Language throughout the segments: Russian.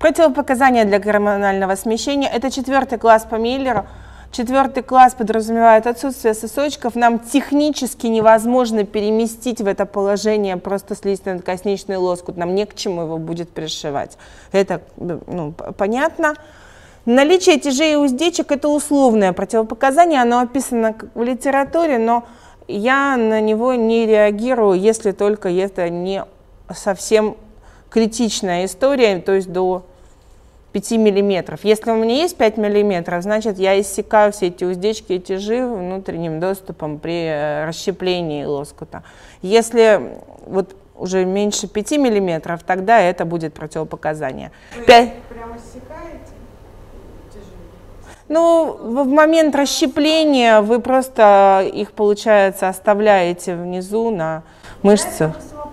Противопоказания для коронального смещения – это 4-й класс по Миллеру. 4-й класс подразумевает отсутствие сосочков. Нам технически невозможно переместить в это положение просто слизисто-надкосничный лоскут. Нам не к чему его будет пришивать. Это понятно. Наличие тяжей и уздечек – это условное противопоказание. Оно описано в литературе, но я на него не реагирую, если только это не совсем критичная история, то есть до 5 миллиметров. Если у меня есть 5 миллиметров, значит, я иссекаю все эти уздечки и тяжи внутренним доступом при расщеплении лоскута. Если вот уже меньше 5 миллиметров, тогда это будет противопоказание. Вы прямо иссекаете тяжи? Ну, в момент расщепления вы просто их, получается, оставляете внизу на мышцах.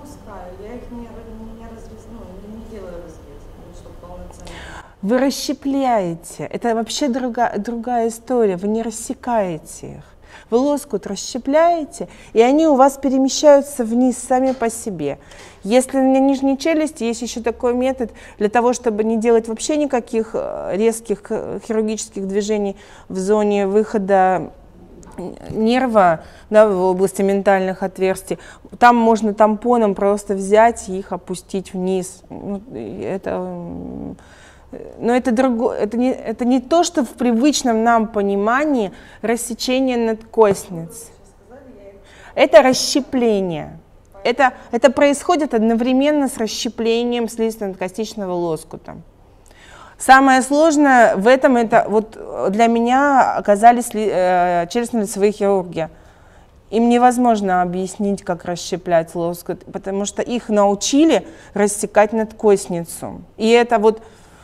Вы расщепляете. Это вообще другая история. Вы не рассекаете их. Вы лоскут расщепляете, и они у вас перемещаются вниз сами по себе. Если на нижней челюсти есть еще такой метод, для того, чтобы не делать вообще никаких резких хирургических движений в зоне выхода нерва, да, в области ментальных отверстий, там можно тампоном просто взять и их опустить вниз. Но это не то, что в привычном нам понимании рассечение надкостниц. Это расщепление. Это происходит одновременно с расщеплением слизисто-надкосничного лоскута. Самое сложное в этом, это вот для меня оказались челюстно-лицевые хирурги. Им невозможно объяснить, как расщеплять лоскут, потому что их научили рассекать надкостницу. И это вот...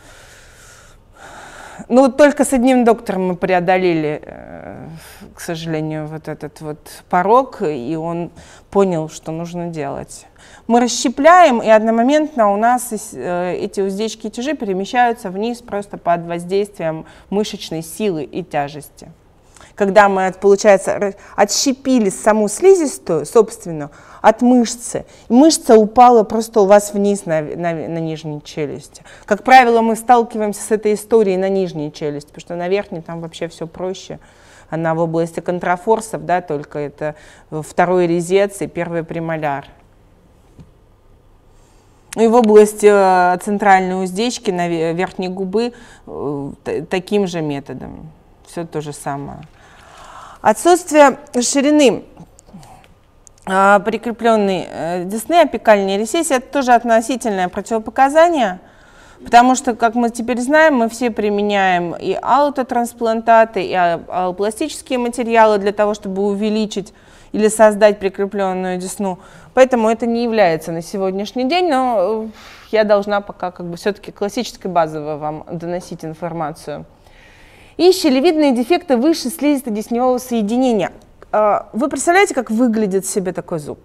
Ну, вот только с одним доктором мы преодолели, к сожалению, вот этот вот порог, и он понял, что нужно делать. Мы расщепляем, и одномоментно у нас эти уздечки и тяжи перемещаются вниз просто под воздействием мышечной силы и тяжести. Когда мы, получается, отщепили саму слизистую, собственно, от мышцы, мышца упала просто у вас вниз на нижней челюсти. Как правило, мы сталкиваемся с этой историей на нижней челюсти, потому что на верхней там вообще все проще. Она в области контрафорсов, да, только это второй резец и первый премоляр. И в области центральной уздечки на верхней губы таким же методом. Все то же самое. Отсутствие ширины прикрепленной десны, апикальной рецессии, это тоже относительное противопоказание, потому что, как мы теперь знаем, мы все применяем и аутотрансплантаты, и аллопластические материалы для того, чтобы увеличить или создать прикрепленную десну. Поэтому это не является на сегодняшний день, но я должна пока все-таки классической базовой вам доносить информацию. И щелевидные дефекты выше слизисто-десневого соединения. Вы представляете, как выглядит себе такой зуб?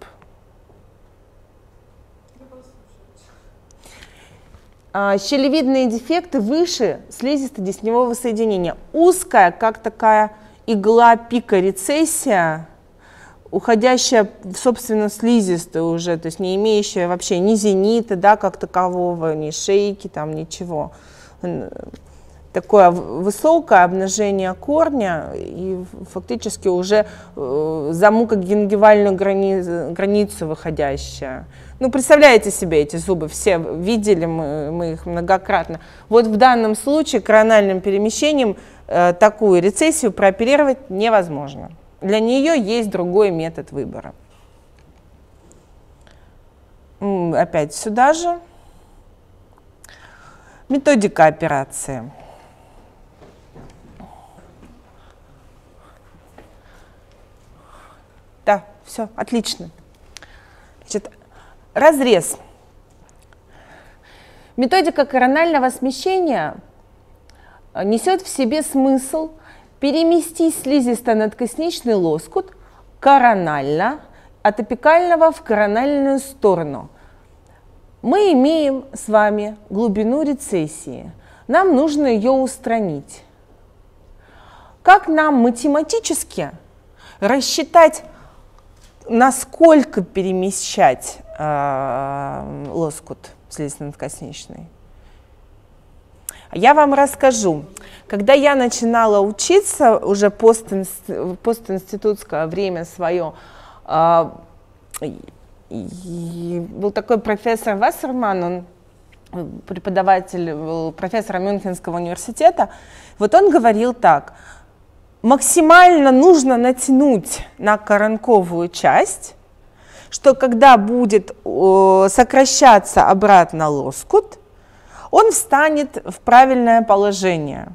Щелевидные дефекты выше слизисто-десневого соединения. Узкая, как такая игла пика рецессия, уходящая, собственно, слизистую уже, то есть не имеющая вообще ни зенита, да, как такового, ни шейки, там, ничего. Такое высокое обнажение корня и фактически уже за мукогенгивальную границу выходящая. Ну, представляете себе эти зубы, все видели мы их многократно. Вот в данном случае корональным перемещением такую рецессию прооперировать невозможно. Для нее есть другой метод выбора. Опять сюда же. Методика операции. Да, все, отлично. Значит, разрез. Методика коронального смещения несет в себе смысл переместить слизисто-надкосничный лоскут коронально от апикального в корональную сторону. Мы имеем с вами глубину рецессии. Нам нужно ее устранить. Как нам математически рассчитать, насколько перемещать лоскут слизисто-надкосничный? Я вам расскажу. Когда я начинала учиться, уже постинститутское время свое, был такой профессор Вассерман, он преподаватель, был профессором Мюнхенского университета. Вот он говорил так: максимально нужно натянуть на коронковую часть, что когда будет сокращаться обратно лоскут, он встанет в правильное положение.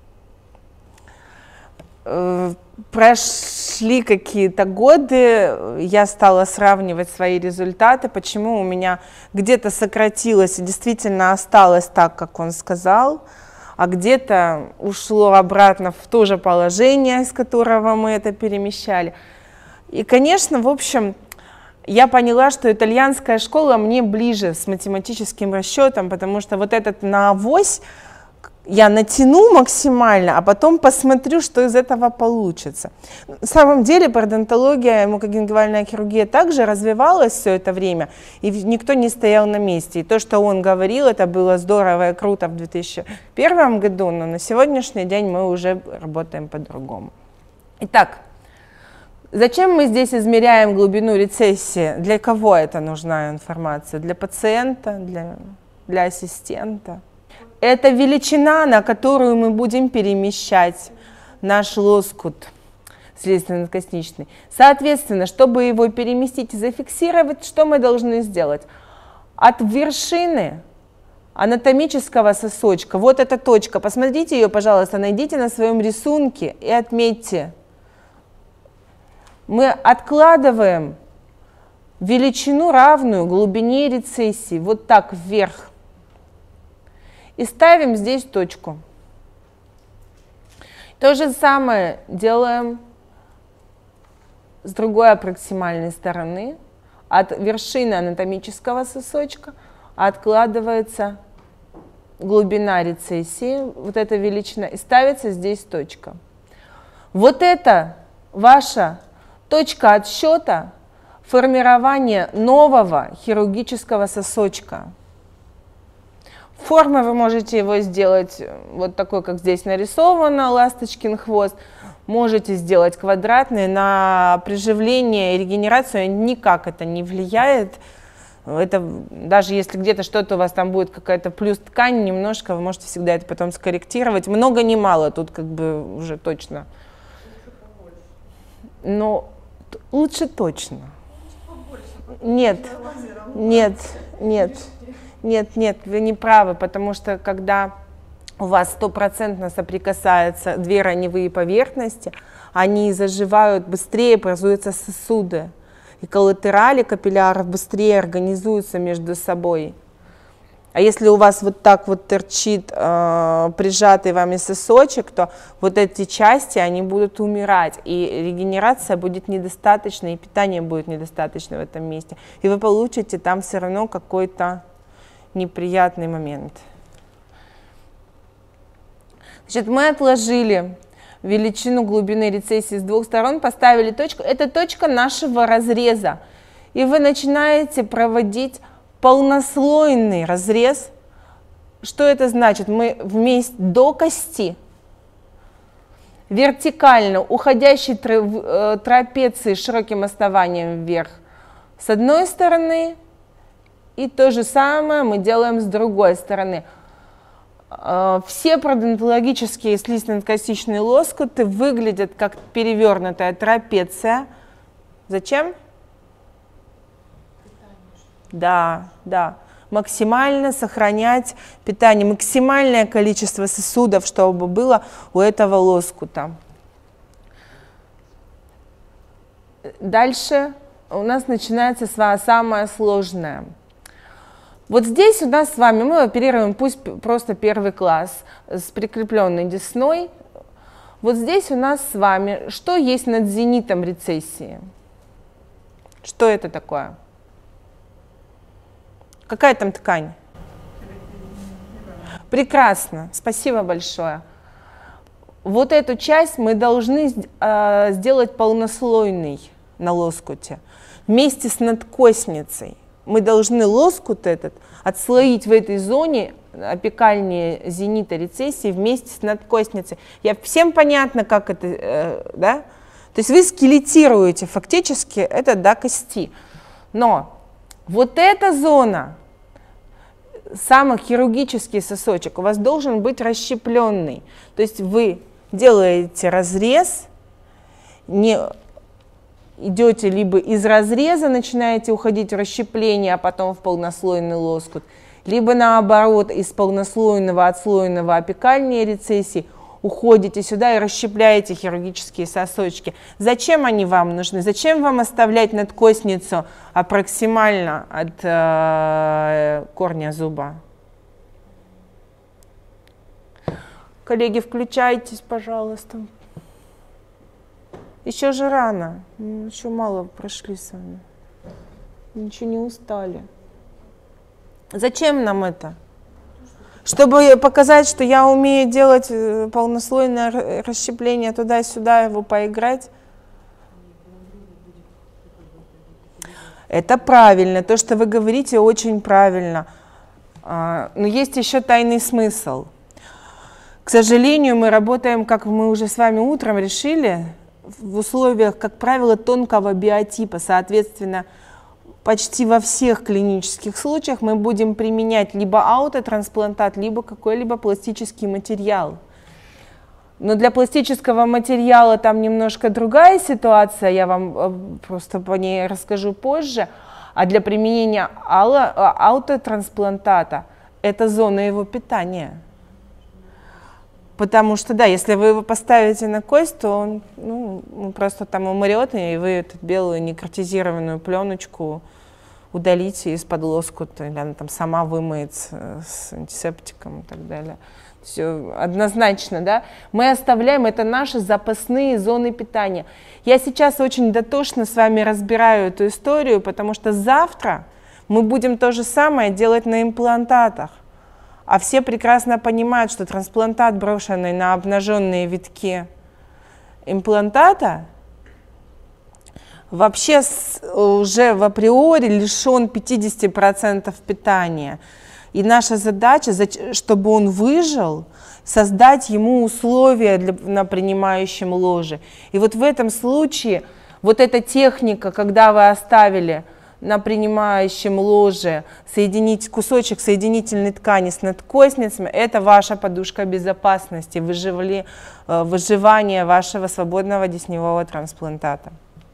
Прошли какие-то годы, я стала сравнивать свои результаты, почему у меня где-то сократилось и действительно осталось так, как он сказал, а где-то ушло обратно в то же положение, из которого мы это перемещали. И, конечно, в общем, я поняла, что итальянская школа мне ближе с математическим расчетом, потому что вот этот на авось я натяну максимально, а потом посмотрю, что из этого получится. На самом деле пародонтология, мукогенгивальная хирургия также развивалась все это время, и никто не стоял на месте. И то, что он говорил, это было здорово и круто в 2001 году, но на сегодняшний день мы уже работаем по-другому. Итак, зачем мы здесь измеряем глубину рецессии? Для кого это нужна информация? Для пациента, для ассистента? Это величина, на которую мы будем перемещать наш лоскут слизисто-надкосничный. Соответственно, чтобы его переместить и зафиксировать, что мы должны сделать? От вершины анатомического сосочка, вот эта точка, посмотрите ее, пожалуйста, найдите на своем рисунке и отметьте. Мы откладываем величину, равную глубине рецессии, вот так вверх. И ставим здесь точку. То же самое делаем с другой аппроксимальной стороны. От вершины анатомического сосочка откладывается глубина рецессии, вот эта величина, и ставится здесь точка. Вот это ваша точка отсчета формирования нового хирургического сосочка. Формы вы можете его сделать вот такой, как здесь нарисовано, ласточкин хвост. Можете сделать квадратный. На приживление и регенерацию никак это не влияет. Это, даже если где-то что-то у вас там будет, какая-то плюс ткань немножко, вы можете всегда это потом скорректировать. Много не мало, тут как бы уже точно. Но лучше точно. Нет, нет, нет. Нет, вы не правы, потому что когда у вас стопроцентно соприкасаются две раневые поверхности, они заживают быстрее, образуются сосуды, и коллатерали капилляров быстрее организуются между собой. А если у вас вот так вот торчит прижатый вами сосочек, то вот эти части, они будут умирать, и регенерация будет недостаточна, и питание будет недостаточно в этом месте. И вы получите там все равно какой-то неприятный момент. Значит, мы отложили величину глубины рецессии с двух сторон, поставили точку. Это точка нашего разреза. И вы начинаете проводить полнослойный разрез. Что это значит? Мы вместе до кости, вертикально уходящей трапеции широким основанием вверх с одной стороны, и то же самое мы делаем с другой стороны. Все пародонтологические слизисто-надкосничные лоскуты выглядят как перевернутая трапеция. Зачем? Да. Максимально сохранять питание, максимальное количество сосудов, чтобы было у этого лоскута. Дальше у нас начинается самое сложное. Вот здесь у нас с вами мы оперируем, пусть просто первый класс с прикрепленной десной. Вот здесь у нас с вами что есть над зенитом рецессии? Что это такое? Какая там ткань? Прекрасно, спасибо большое. Вот эту часть мы должны сделать полнослойной на лоскуте вместе с надкосницей. Мы должны лоскут этот отслоить в этой зоне апикальные зенита рецессии вместе с надкостницей. Всем понятно, как это, да? То есть вы скелетируете фактически это до кости. Но вот эта зона, самый хирургический сосочек, у вас должен быть расщепленный. То есть вы делаете разрез, не идете либо из разреза, начинаете уходить в расщепление, а потом в полнослойный лоскут, либо наоборот, из полнослойного, отслойного апикальной рецессии уходите сюда и расщепляете хирургические сосочки. Зачем они вам нужны? Зачем вам оставлять надкостницу проксимально от корня зуба? Коллеги, включайтесь, пожалуйста. Еще же рано, мы еще мало прошли с вами, ничего не устали. Зачем нам это? Чтобы показать, что я умею делать полнослойное расщепление туда-сюда, его поиграть? Это правильно, то, что вы говорите, очень правильно. Но есть еще тайный смысл. К сожалению, мы работаем, как мы уже с вами утром решили, в условиях, как правило, тонкого биотипа. Соответственно, почти во всех клинических случаях мы будем применять либо аутотрансплантат, либо какой-либо пластический материал. Но для пластического материала там немножко другая ситуация, я вам просто по ней расскажу позже. А для применения аутотрансплантата это зона его питания. Потому что, да, если вы его поставите на кость, то он просто там умрет, и вы эту белую некротизированную пленочку удалите из-под лоскута, или она там сама вымоется с антисептиком и так далее. Все однозначно, да. Мы оставляем, это наши запасные зоны питания. Я сейчас очень дотошно с вами разбираю эту историю, потому что завтра мы будем то же самое делать на имплантатах. А все прекрасно понимают, что трансплантат, брошенный на обнаженные витки имплантата, вообще уже в априори лишен 50% питания. И наша задача, чтобы он выжил, создать ему условия на принимающем ложе. И вот в этом случае вот эта техника, когда вы оставили на принимающем ложе соединить кусочек соединительной ткани с надкостницами, это ваша подушка безопасности, выживание вашего свободного десневого трансплантата.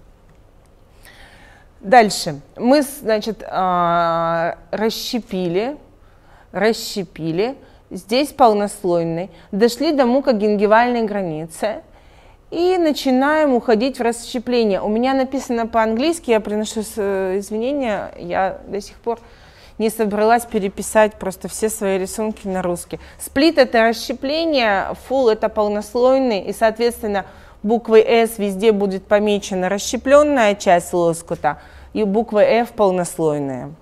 Дальше. Мы, значит, расщепили, здесь полнослойный, дошли до мукогингивальной границы. И начинаем уходить в расщепление. У меня написано по-английски, я приношу извинения, я до сих пор не собралась переписать просто все свои рисунки на русский. Сплит — это расщепление, full — это полнослойный, и, соответственно, буквой S везде будет помечена расщепленная часть лоскута, и буквой F полнослойная.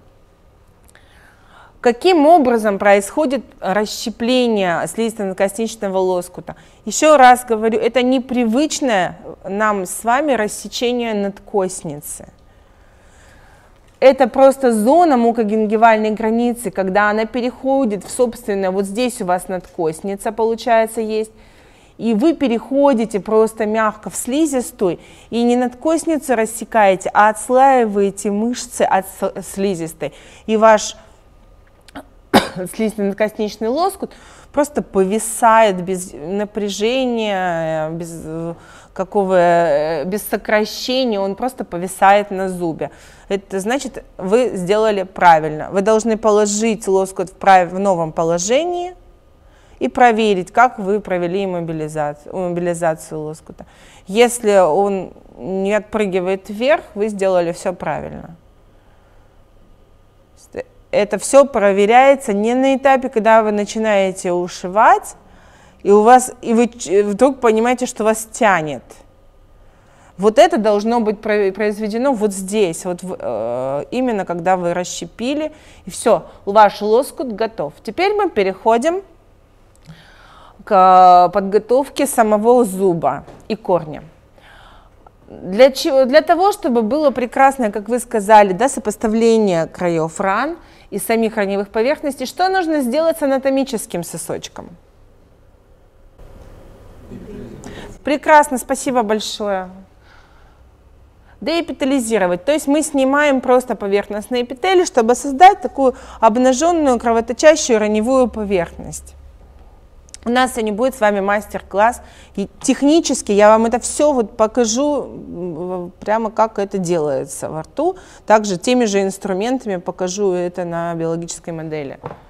Каким образом происходит расщепление слизисто-надкостничного лоскута? Еще раз говорю, это непривычное нам с вами рассечение надкостницы. Это просто зона мукогингивальной границы, когда она переходит в собственное, вот здесь у вас надкостница, получается, есть, и вы переходите просто мягко в слизистую, и не надкостницу рассекаете, а отслаиваете мышцы от слизистой, и ваш слизисто-надкостничный лоскут просто повисает без напряжения, без сокращения, он просто повисает на зубе. Это значит, вы сделали правильно. Вы должны положить лоскут в новом положении и проверить, как вы провели мобилизацию лоскута. Если он не отпрыгивает вверх, вы сделали все правильно. Это все проверяется не на этапе, когда вы начинаете ушивать, и вы вдруг понимаете, что вас тянет. Вот это должно быть произведено вот здесь, вот именно когда вы расщепили, и все, ваш лоскут готов. Теперь мы переходим к подготовке самого зуба и корня. Для того, чтобы было прекрасное, как вы сказали, да, сопоставление краев ран и самих раневых поверхностей, что нужно сделать с анатомическим сосочком? Прекрасно, спасибо большое. Деэпителизировать, то есть мы снимаем просто поверхностные эпители, чтобы создать такую обнаженную кровоточащую раневую поверхность. У нас сегодня будет с вами мастер-класс, и технически я вам это все вот покажу, прямо как это делается во рту, также теми же инструментами покажу это на биологической модели.